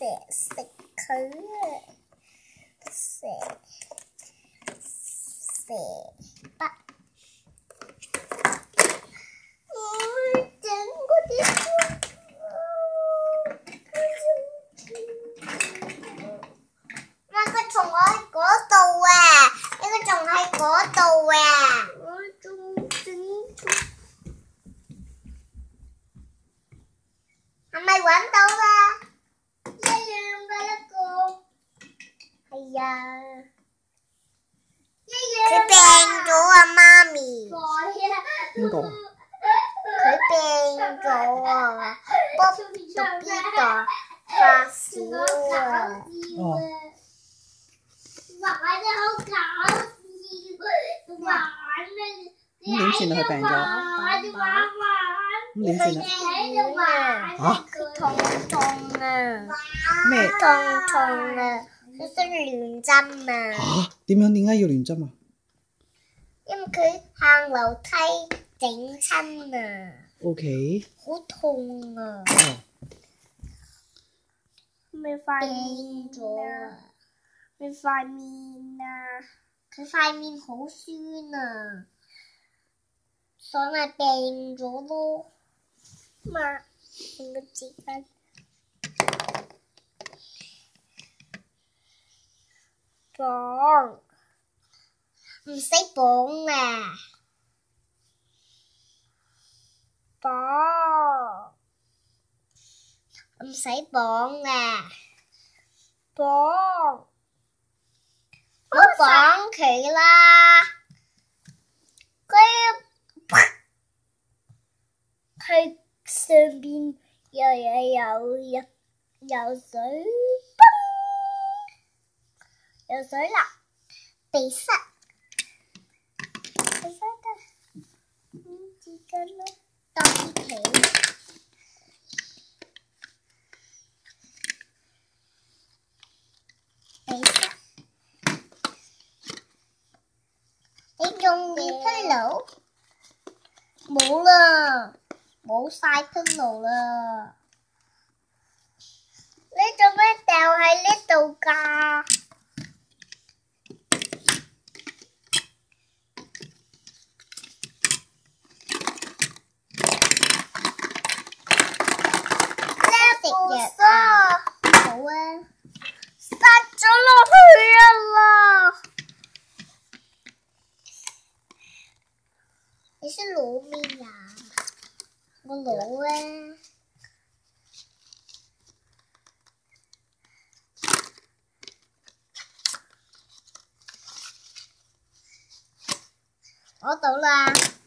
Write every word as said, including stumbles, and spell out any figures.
蛇食佢啊！蛇蛇筆，我整嗰啲。仲喺嗰度啊！呢個仲喺嗰度啊！我仲整咗，係咪揾到啦？一樣嘅一個，係啊！一樣。佢病咗啊，媽咪。 邊個？ 佢病咗啊！卜到邊度發燒啊！ 哦。 玩得好搞笑，玩啊！ 咁點算啊？佢病咗。咁點算啊？嚇！ 佢痛痛啊！ 咩？ 痛痛啊！佢想亂針啊！ 嚇！點樣？點解要亂針啊？ 因為佢行樓梯整親啊！ O.K. 好痛啊！ 哦。 咪塊面咗啊！佢塊面啊！佢塊面好酸啊！所以病咗咯。嘛，用個紙巾。綁，唔使綁啊！綁，唔使綁啊！綁。唔好綁佢啦，佢佢上邊又有有有有水，有水啦，鼻塞，鼻塞得，嗯，紙巾啦，當啲皮，鼻塞。你用你 pillow 冇啦，冇晒 pillow 啦。你做咩掉喺呢度㗎？呢部沙好啊，塞咗落去啊啦！你是攞咩呀？我攞啊！攞到啦！